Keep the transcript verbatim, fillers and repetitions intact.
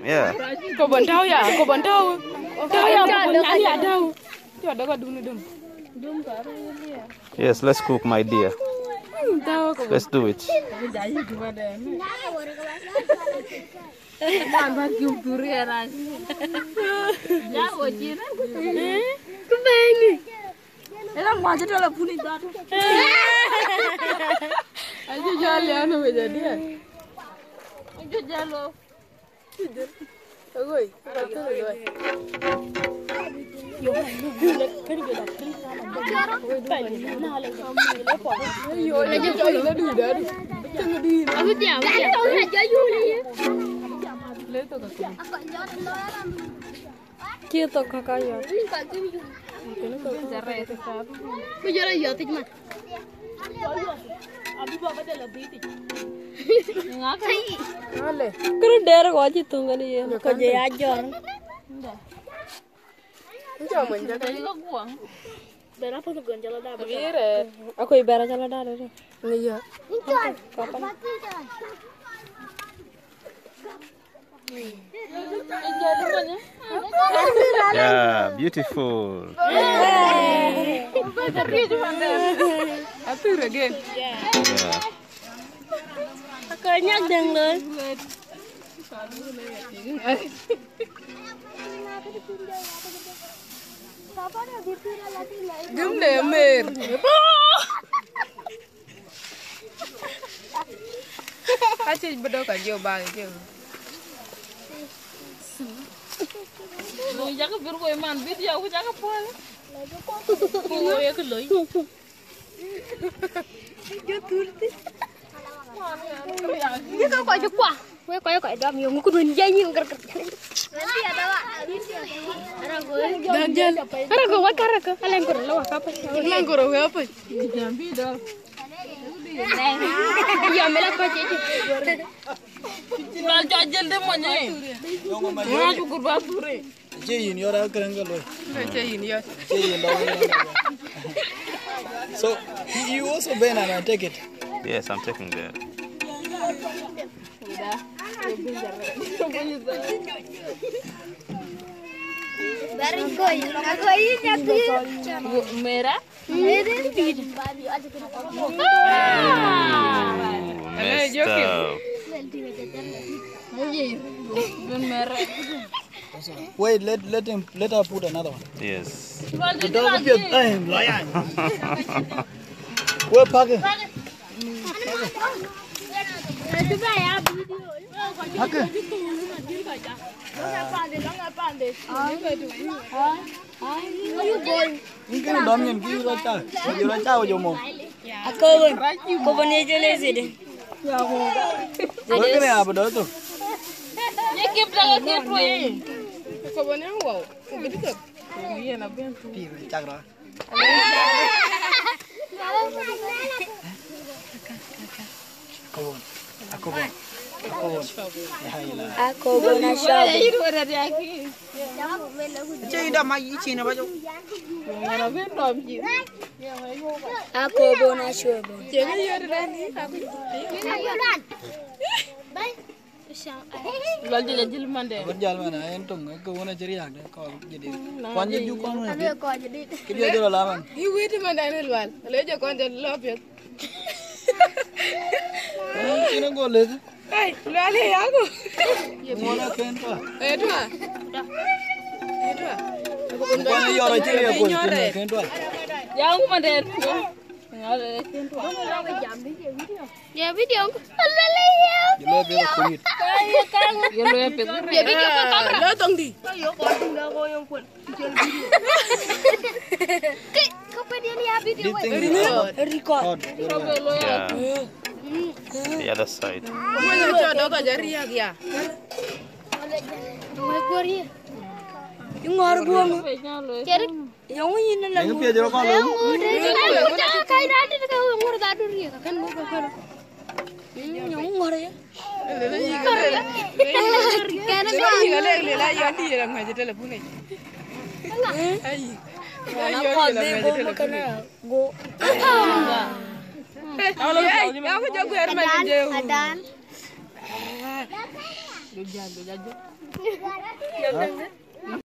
Yeah. Ko bantau ya, ko bantau. Tau ya, ko ya tau. Yo daga dum dum. Dum karu ya. Yes, let's cook, my dear. Let's do it. Kita kakaknya. Bicara ya tijma. Abi baba de lebih ti. Ngakai. Ale. Kru der gaji tungani ya. Ko je ajar. Nda. Enggak manja Tadi kok buang. Berapa tuh gonjala dah? Bire. Aku ibarat jalan dah deh. Iya. Kapan? Yeah, beautiful. Atur again. Yeah. Kakaknya dengler. Gum le mer. Aci bedo ka jo ba jo. Lo jaga biru ko man bit ya ko jaga pol. Ko ya ko loy. Jo turti. Dia kau kau jukwa. Kau kau kau dam yang aku dun janji ker ker. Nanti ada wak. Ada gue. Danjal. Ada gue wak kara ke. Kalian kau lawa apa? Kalian kau rawa apa? Jambi dah. Ya melak kau cici. Jual jajal deh mana? Mana cukur basure. Jayin yora kerangga loy. Jayin ya. Jayin dah. So you also been and I take it. Yes, I'm taking that. Dari koi, koi jadi merah. Merah. Messed up. Wait, let let him let her put another one. Yes. Don't be a lion. Where Parker? Parker. Ini kan dominan kiri raca, kiri raca aja mau. Aku pun, aku pun ni jelas ini. Kau kena apa dah tu? Ni kipra kipra ini. Ko bone wow. Ko bidi ko. Iya na ben. Kiri cakra. Aku, aku pun, aku pun. Aku pun asal. Jadi dah mai Cina baju. Aku pun asal. Jadi ya dah ni. Jual jual jual mana? Berjual mana? Entung, aku mana ceri yang deh. Kau jadi, kau jadi juga mana? Kita jual lawan. Ibu itu mana ni jual? Lalu je kau jual lapis. Cina golek. Hey, jual ni aku. Mana kenapa? Eh tu ah. Eh tu ah. Aku pun Kau ni orang ceri aku. Kenapa? Yang mana? Ya video. Alhamdulillah. Jelo bela kunyit. Jelo ya pet. Ya video kau kamera. Lo tong di. Ayo kau tinggal kau yang pun. Kau dia ni video. Record. Yeah. The other side. Kamu yang coba kau jadi ya dia. Mau keluar ya. Yung harus buang. Cari. Yang ini lah. Yang piajar kau Yang lalu. udah. Jangan kain ada dekat yang udah tadur ya. Kan mau kau. Yang ngor ya. Karena Lele lele lele yang di dalam aja telepon ni. Ayi. Mana kau deh go makan go. Kalau aku jago air mana jauh. Adan. Lu jan lu jajo. Yang dengar.